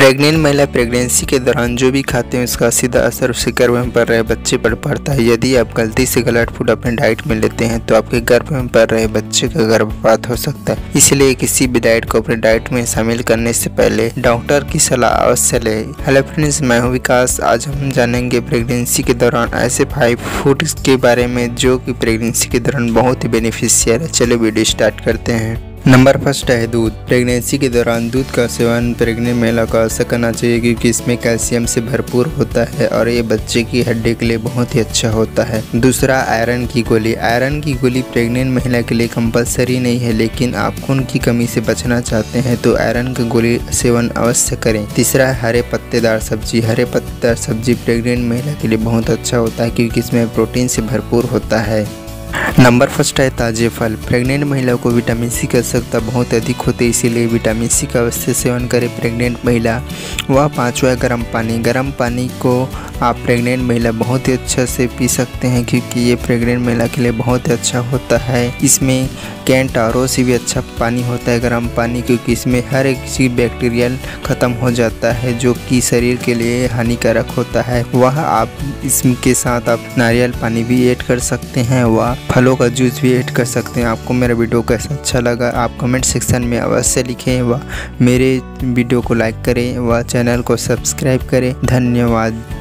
Pregnant महिला pregnancy के दौरान जो भी खाते हैं उसका सीधा असर उसके गर्भ में पड़ रहे बच्चे पर पड़ता है। यदि आप गलती से गलत फूड अपने डाइट में लेते हैं तो आपके गर्भ में पड़ रहे बच्चे का गर्भपात हो सकता है। इसलिए किसी भी डाइट को अपने डाइट में शामिल करने से पहले डॉक्टर की सलाह अवश्य लें। हेलो फ्रेंड्स, मैं हूं विकास। आज हम जानेंगे प्रेगनेंसी के दौरान ऐसे 5 फूड के बारे में जो कि प्रेगनेंसी के दौरान बहुत ही बेनिफिशियल है। चलो वीडियो स्टार्ट करते हैं। नंबर फर्स्ट है दूध। प्रेगनेंसी के दौरान दूध का सेवन प्रेग्नेंट महिला को अवश्य करना चाहिए क्योंकि इसमें कैल्शियम से भरपूर होता है और ये बच्चे की हड्डी के लिए बहुत ही अच्छा होता है। दूसरा, आयरन की गोली। आयरन की गोली प्रेग्नेंट महिला के लिए कंपलसरी नहीं है, लेकिन आप खून की कमी से बचना चाहते हैं तो आयरन की गोली सेवन अवश्य करें। तीसरा, हरे पत्तेदार सब्जी। हरे पत्तेदार सब्जी प्रेग्नेंट महिला के लिए बहुत अच्छा होता है क्योंकि इसमें प्रोटीन से भरपूर होता है। नंबर फर्स्ट है ताजे फल। प्रेग्नेंट महिला को विटामिन सी की आवश्यकता बहुत अधिक होती है, इसीलिए विटामिन सी का अवश्य सेवन करें। प्रेग्नेंट महिला वह पाँचवा गर्म पानी। गर्म पानी को आप प्रेग्नेंट महिला बहुत ही अच्छा से पी सकते हैं क्योंकि ये प्रेग्नेंट महिला के लिए बहुत ही अच्छा होता है। इसमें कैंट आर से भी अच्छा पानी होता है गर्म पानी, क्योंकि इसमें हर एक चीज बैक्टीरियल ख़त्म हो जाता है जो कि शरीर के लिए हानिकारक होता है। वह आप इसके साथ आप नारियल पानी भी ऐड कर सकते हैं, वह फलों का जूस भी ऐड कर सकते हैं। आपको मेरा वीडियो कैसा अच्छा लगा आप कमेंट सेक्शन में अवश्य लिखें। व मेरे वीडियो को लाइक करें व चैनल को सब्सक्राइब करें। धन्यवाद।